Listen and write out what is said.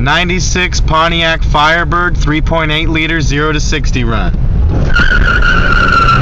96 Pontiac Firebird 3.8 liter 0 to 60 run.